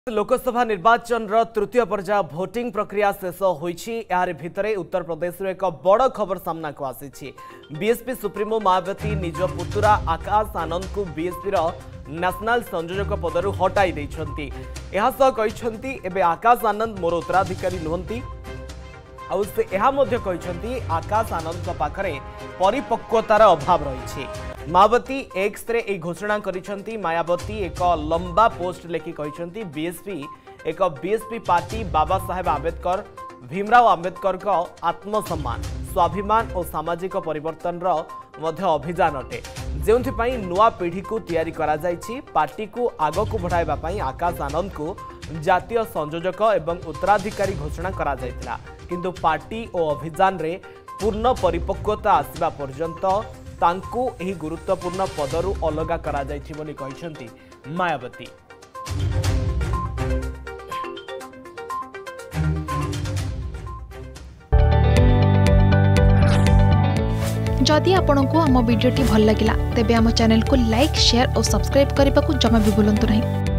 लोकसभा निर्वाचन तृतीय पर्याय भोटिंग प्रक्रिया शेष होईछि। यार भितरे उत्तर प्रदेश एक बड़ खबर सामना को आसी। बीएसपी सुप्रीमो मायावती निज पुतुरा आकाश आनंद को बीएसपी नेशनल संयोजक पदरु हटाई देइछन्ति। एहा सह कहिछन्ति एबे आकाश आनंद मोर उत्तराधिकारी नुहंती। आउ से एहा मध्ये कहिछन्ति आकाश आनंद पाखरे परिपक्वतार अभाव रहिछि। मायावती एक्स रे ए घोषणा करिसंती। मायावती एक लंबा पोस्ट लेखि कहिसंती बीएसपी एक बीएसपी पार्टी बाबा साहेब आंबेडकर भीमराव आंबेडकर का आत्मसम्मान स्वाभिमान और सामाजिक परिवर्तन मध्य अभियान अटे, जेउंथिपाई नुआ पीढ़ी को तैयारी करा जायछि। पार्टी को आगो को बढ़ाइबा पाई आकाश आनंद को जातीय संयोजक एवं उत्तराधिकारी घोषणा करा जायतिला, किंतु पार्टी और अभियान रे पूर्ण परिपक्वता आसिबा पर्यंत तांको एही गुरुत्वपूर्ण पदरु अलगा करा जायछि बोली कहिसंती मायावती। जदि आपंक आम भिडी भल लगा तेब आम चैनल को लाइक शेयर और सब्सक्राइब करने को जमा भी भूलु नहीं।